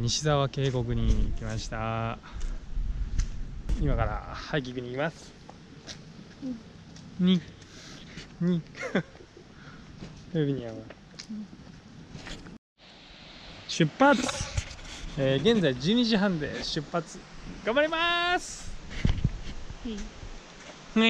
西沢渓谷に来ました。今からハイキングに行きます。に海には出発。現在12時半で出発。頑張ります。はい。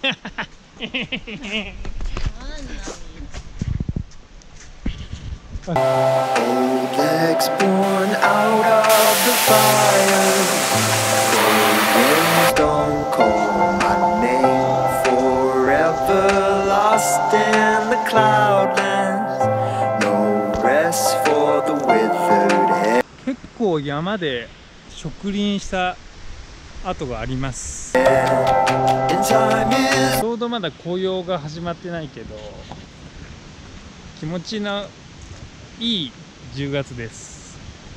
Old legs born out of the fire. Cold winds don't call my name. Forever lost in the cloudlands. No rest for the withered head. 結構山で植林した跡があります。ちょうどまだ紅葉が始まってないけど、気持ちのいい10月です。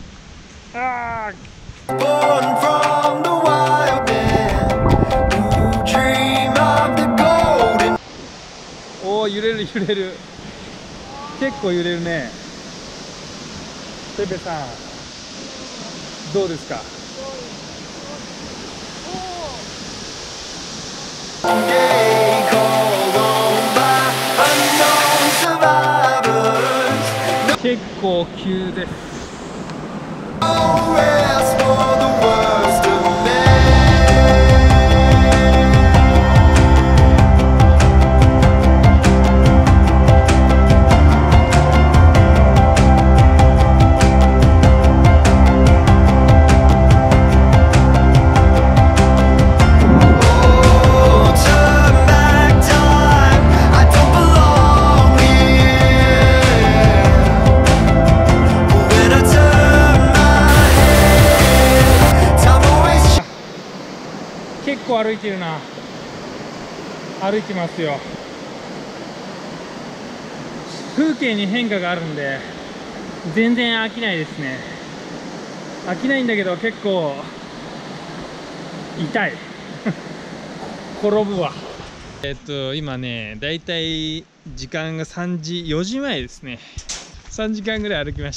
おお、揺れる揺れる。結構揺れるね。ペペさんどうですか？結構急です。結構歩いてるな。歩いてますよ。風景に変化があるんで全然飽きないですね。飽きないんだけど結構痛い転ぶわ。今ね、だいたい時間が4時前ですね。3時間ぐらい歩きました。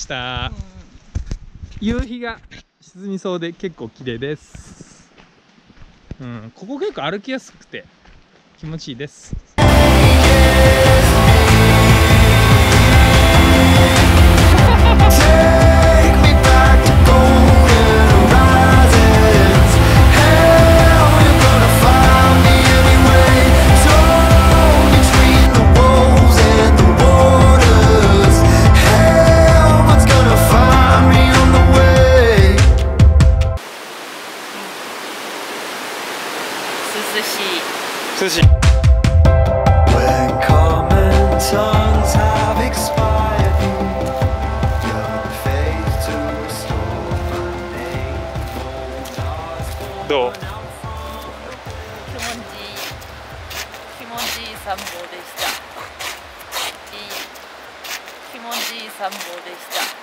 夕日が沈みそうで結構綺麗です。ここ結構歩きやすくて気持ちいいです。涼しい。どう？ 気持ちいい散歩でした。気持ちいい散歩でした。